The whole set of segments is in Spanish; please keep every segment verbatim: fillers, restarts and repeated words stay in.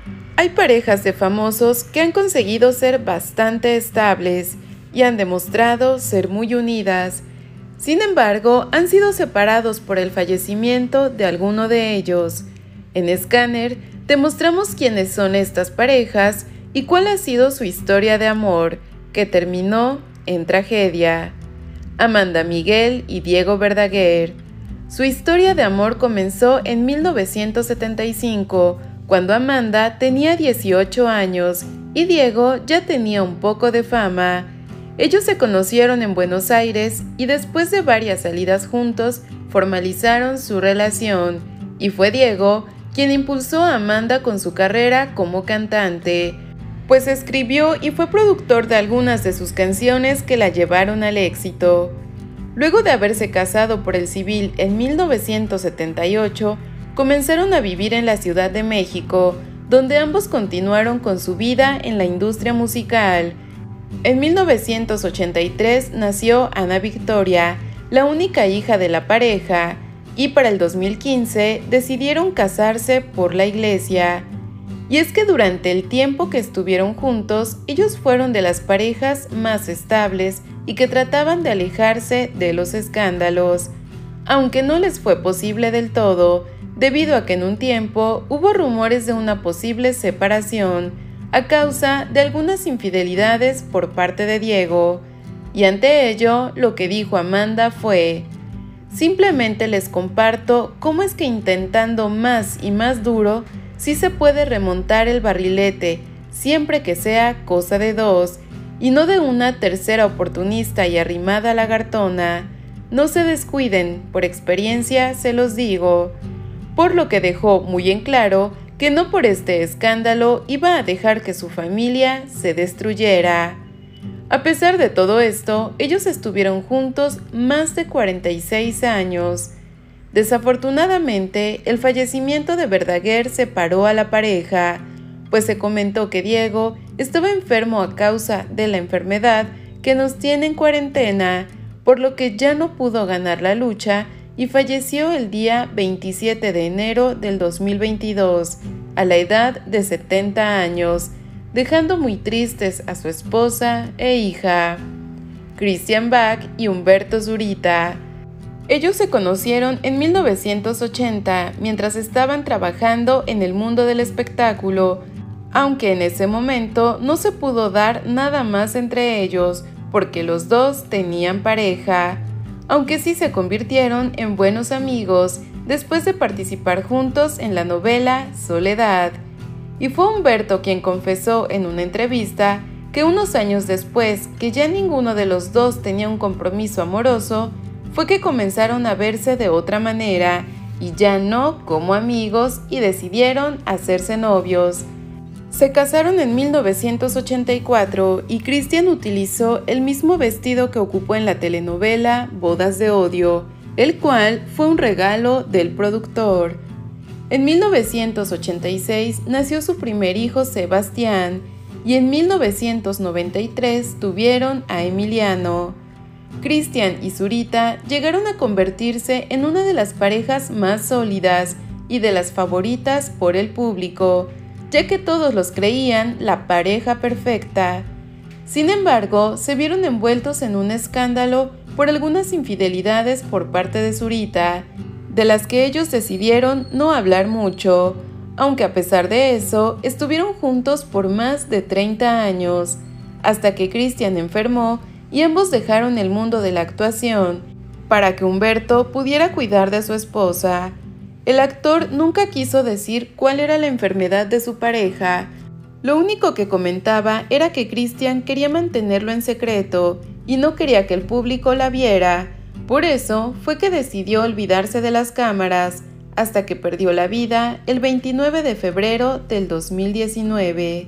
Hay parejas de famosos que han conseguido ser bastante estables y han demostrado ser muy unidas. Sin embargo, han sido separados por el fallecimiento de alguno de ellos. En Scanner, te mostramos quiénes son estas parejas y cuál ha sido su historia de amor, que terminó en tragedia. Amanda Miguel y Diego Verdaguer. Su historia de amor comenzó en mil novecientos setenta y cinco, cuando Amanda tenía dieciocho años y Diego ya tenía un poco de fama. Ellos se conocieron en Buenos Aires y después de varias salidas juntos, formalizaron su relación, y fue Diego quien impulsó a Amanda con su carrera como cantante, pues escribió y fue productor de algunas de sus canciones que la llevaron al éxito. Luego de haberse casado por el civil en mil novecientos setenta y ocho, comenzaron a vivir en la Ciudad de México, donde ambos continuaron con su vida en la industria musical. En mil novecientos ochenta y tres nació Ana Victoria, la única hija de la pareja, y para el dos mil quince decidieron casarse por la iglesia. Y es que durante el tiempo que estuvieron juntos, ellos fueron de las parejas más estables y que trataban de alejarse de los escándalos, aunque no les fue posible del todo, debido a que en un tiempo hubo rumores de una posible separación a causa de algunas infidelidades por parte de Diego. Y ante ello, lo que dijo Amanda fue: simplemente les comparto cómo es que intentando más y más duro, sí se puede remontar el barrilete, siempre que sea cosa de dos, y no de una tercera oportunista y arrimada lagartona. No se descuiden, por experiencia se los digo. Por lo que dejó muy en claro que no por este escándalo iba a dejar que su familia se destruyera. A pesar de todo esto, ellos estuvieron juntos más de cuarenta y seis años. Desafortunadamente, el fallecimiento de Verdaguer separó a la pareja, pues se comentó que Diego estaba enfermo a causa de la enfermedad que nos tiene en cuarentena, por lo que ya no pudo ganar la lucha y falleció el día veintisiete de enero del dos mil veintidós, a la edad de setenta años, dejando muy tristes a su esposa e hija. Christian Bach y Humberto Zurita. Ellos se conocieron en mil novecientos ochenta, mientras estaban trabajando en el mundo del espectáculo, aunque en ese momento no se pudo dar nada más entre ellos, porque los dos tenían pareja, aunque sí se convirtieron en buenos amigos después de participar juntos en la novela Soledad. Y fue Humberto quien confesó en una entrevista que unos años después, que ya ninguno de los dos tenía un compromiso amoroso, fue que comenzaron a verse de otra manera y ya no como amigos, y decidieron hacerse novios. Se casaron en mil novecientos ochenta y cuatro y Christian utilizó el mismo vestido que ocupó en la telenovela Bodas de Odio, el cual fue un regalo del productor. En mil novecientos ochenta y seis nació su primer hijo Sebastián y en mil novecientos noventa y tres tuvieron a Emiliano. Christian y Zurita llegaron a convertirse en una de las parejas más sólidas y de las favoritas por el público, ya que todos los creían la pareja perfecta. Sin embargo, se vieron envueltos en un escándalo por algunas infidelidades por parte de Zurita, de las que ellos decidieron no hablar mucho, aunque a pesar de eso, estuvieron juntos por más de treinta años, hasta que Christian enfermó y ambos dejaron el mundo de la actuación para que Humberto pudiera cuidar de su esposa. El actor nunca quiso decir cuál era la enfermedad de su pareja. Lo único que comentaba era que Christian quería mantenerlo en secreto y no quería que el público la viera. Por eso fue que decidió olvidarse de las cámaras, hasta que perdió la vida el veintinueve de febrero del dos mil diecinueve.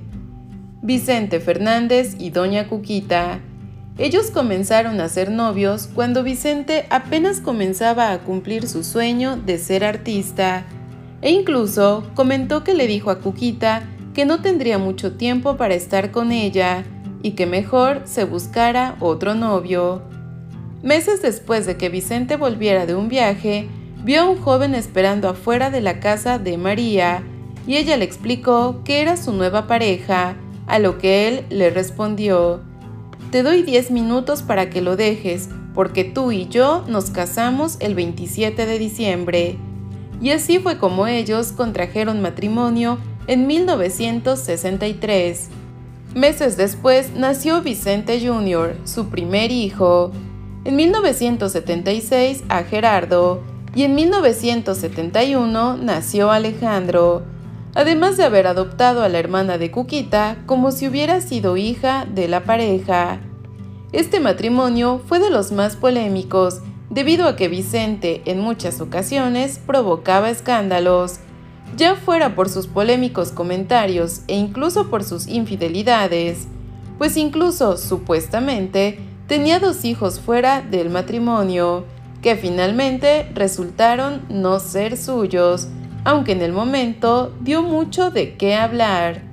Vicente Fernández y Doña Cuquita. Ellos comenzaron a ser novios cuando Vicente apenas comenzaba a cumplir su sueño de ser artista, e incluso comentó que le dijo a Cuquita que no tendría mucho tiempo para estar con ella y que mejor se buscara otro novio. Meses después de que Vicente volviera de un viaje, vio a un joven esperando afuera de la casa de María, y ella le explicó que era su nueva pareja, a lo que él le respondió: «Te doy diez minutos para que lo dejes, porque tú y yo nos casamos el veintisiete de diciembre». Y así fue como ellos contrajeron matrimonio en mil novecientos sesenta y tres. Meses después nació Vicente junior, su primer hijo. En mil novecientos setenta y seis a Gerardo y en mil novecientos setenta y uno nació Alejandro, además de haber adoptado a la hermana de Cuquita como si hubiera sido hija de la pareja. Este matrimonio fue de los más polémicos debido a que Vicente en muchas ocasiones provocaba escándalos, ya fuera por sus polémicos comentarios e incluso por sus infidelidades, pues incluso, supuestamente, tenía dos hijos fuera del matrimonio, que finalmente resultaron no ser suyos, aunque en el momento dio mucho de qué hablar.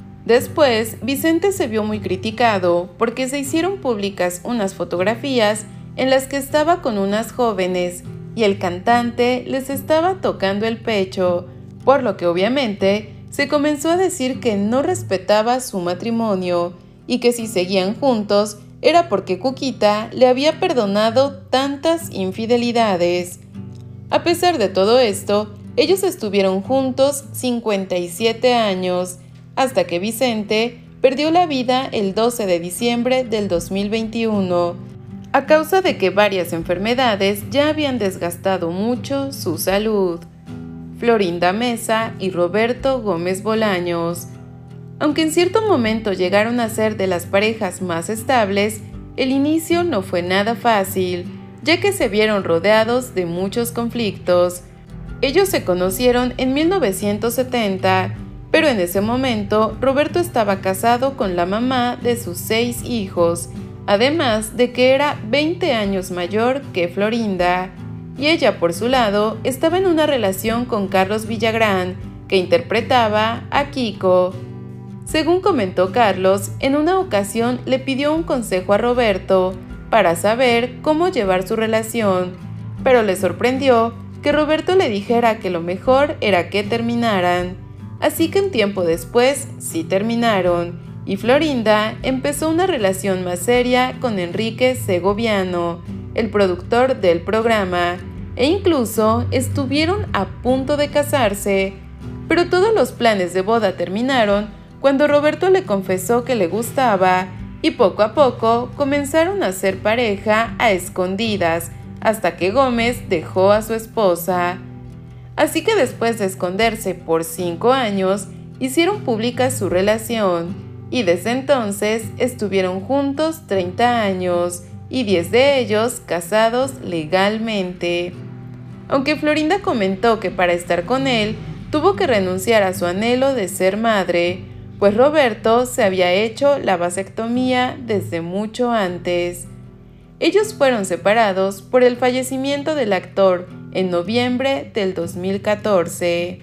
Después, Vicente se vio muy criticado porque se hicieron públicas unas fotografías en las que estaba con unas jóvenes y el cantante les estaba tocando el pecho, por lo que obviamente se comenzó a decir que no respetaba su matrimonio y que si seguían juntos era porque Cuquita le había perdonado tantas infidelidades. A pesar de todo esto, ellos estuvieron juntos cincuenta y siete años, hasta que Vicente perdió la vida el doce de diciembre del dos mil veintiuno, a causa de que varias enfermedades ya habían desgastado mucho su salud. Florinda Mesa y Roberto Gómez Bolaños. Aunque en cierto momento llegaron a ser de las parejas más estables, el inicio no fue nada fácil, ya que se vieron rodeados de muchos conflictos. Ellos se conocieron en mil novecientos setenta, pero en ese momento Roberto estaba casado con la mamá de sus seis hijos, además de que era veinte años mayor que Florinda, y ella por su lado estaba en una relación con Carlos Villagrán, que interpretaba a Kiko. Según comentó Carlos, en una ocasión le pidió un consejo a Roberto para saber cómo llevar su relación, pero le sorprendió que Roberto le dijera que lo mejor era que terminaran. Así que un tiempo después sí terminaron, y Florinda empezó una relación más seria con Enrique Segoviano, el productor del programa, e incluso estuvieron a punto de casarse, pero todos los planes de boda terminaron cuando Roberto le confesó que le gustaba, y poco a poco comenzaron a ser pareja a escondidas, hasta que Gómez dejó a su esposa. Así que después de esconderse por cinco años, hicieron pública su relación, y desde entonces estuvieron juntos treinta años, y diez de ellos casados legalmente. Aunque Florinda comentó que para estar con él tuvo que renunciar a su anhelo de ser madre, pues Roberto se había hecho la vasectomía desde mucho antes. Ellos fueron separados por el fallecimiento del actor en noviembre del dos mil catorce.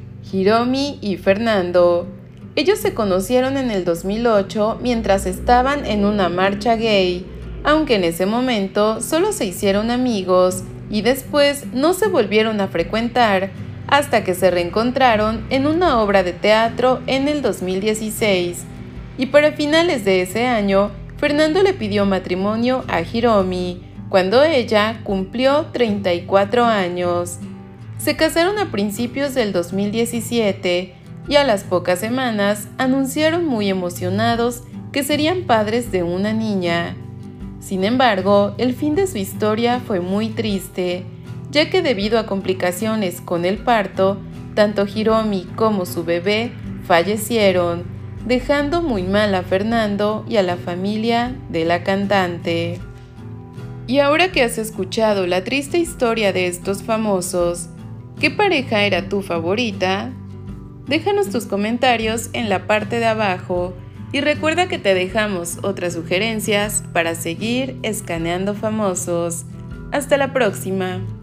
Hiromi y Fernando. Ellos se conocieron en el dos mil ocho mientras estaban en una marcha gay, aunque en ese momento solo se hicieron amigos y después no se volvieron a frecuentar hasta que se reencontraron en una obra de teatro en el dos mil dieciséis. Y para finales de ese año, Fernando le pidió matrimonio a Hiromi, cuando ella cumplió treinta y cuatro años. Se casaron a principios del dos mil diecisiete y a las pocas semanas anunciaron muy emocionados que serían padres de una niña. Sin embargo, el fin de su historia fue muy triste, ya que debido a complicaciones con el parto, tanto Hiromi como su bebé fallecieron, dejando muy mal a Fernando y a la familia de la cantante. Y ahora que has escuchado la triste historia de estos famosos, ¿qué pareja era tu favorita? Déjanos tus comentarios en la parte de abajo y recuerda que te dejamos otras sugerencias para seguir escaneando famosos. Hasta la próxima.